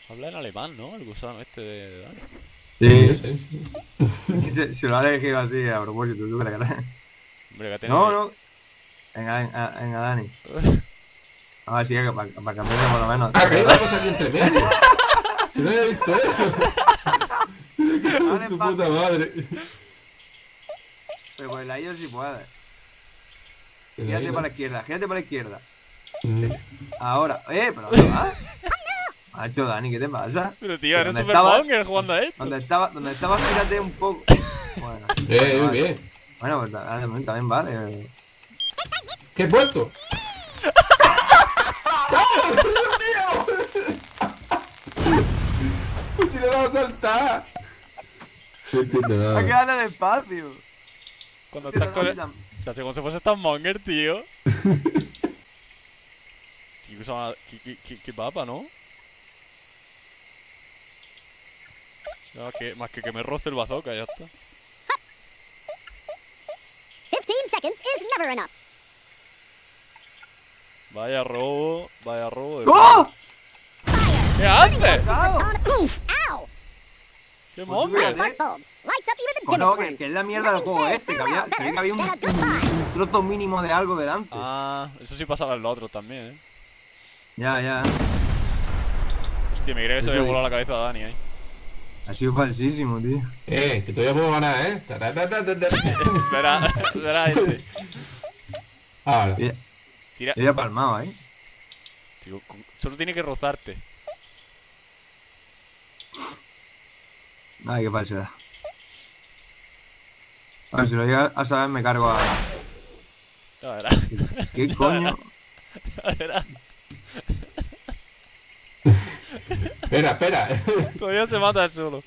Habla en alemán, ¿no? El gusano este de Dani. Sí. Se lo ha elegido así a propósito, tú crees. Hombre, que No, tiene no. Venga, Dani. que... A ver si es que para cambiarle por lo menos. Ah, que hay una cosa aquí entre medio. Si no había visto eso. Me cago en Vale, su puta madre. Pero por el aire sí puede. Pero ahí Gírate no. para la izquierda, gírate para la izquierda. Mm. Ahora, ¿pero dónde vas? Macho, Dani, ¿qué te pasa? Pero tío, eres ¿Dónde Super estabas? Monger jugando a esto. ¿Dónde estabas? Gírate un poco. Bueno, vale. Bien. Bueno, pues también vale. ¿Qué he puesto? ¡Oh, Dios mío! Pues si le vamos a saltar. No entiendo Hay que nada. darle despacio. Cuando estás con el... Se hace como si fuese tan Monger, tío. Qué papa, ¿no? No, más que me roce el bazooka, ya está. 15 seconds is never enough. Vaya robo de... ¡Oh! ¿Qué haces? Oof, ow! ¡Qué Pues Monger! fíjate. Smart bulbs lights up even the Pues dimmest no, one. que es la mierda del juego este, que había, se ve que había un trozo mínimo de algo delante. Ah, eso sí pasaba en los otros también, ¿eh? Ya. Hostia, me creía que se había volado la cabeza a Dani ahí. Ha sido falsísimo, tío. Que todavía puedo ganar, ¿eh? Espera este. Ahora. Tira. Sería palmado, ¿eh? Tío, solo tiene que rozarte. Ay, qué falsedad. A ver, si lo llega a saber me cargo a... Ya verás. ¿Qué coño? Ya verás. Espera. Todavía se mata él solo.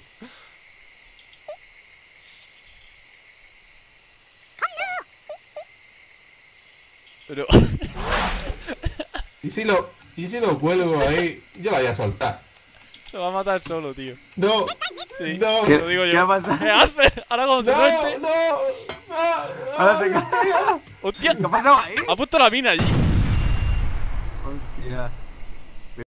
Pero... ¿Y si lo cuelgo ahí? Yo la voy a soltar. Se va a matar solo, tío. No. Sí, No. te lo digo ¿Qué yo. ha pasado? ¿Qué haces? Ahora cuando se suelte... No. Ahora se cae. ¡Hostia! ¿Qué ha pasado ahí? Ha puesto la mina allí. Hostia.